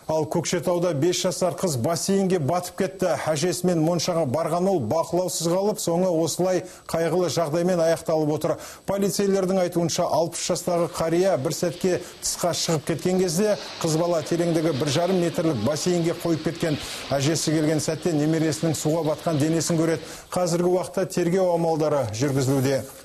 Ал Көкшетауда 5 жасар қыз бассейнге батып кетті. Әжесімен Моншаға барған ол бақылаусыз қалып, соңы осылай қайғылы жағдаймен аяқталып отыр. Полицейлердің айтуынша 60 жастағы қария бір сәтке тысқа шығып кеткен кезде қыз бала тереңдігі 1,5 метрлік бассейнге қойып кеткен. Әжесі келген сәтте немересінің суға батқан денесін көреді. Қазіргі уақытта тергеу амалдары жүргізілуде.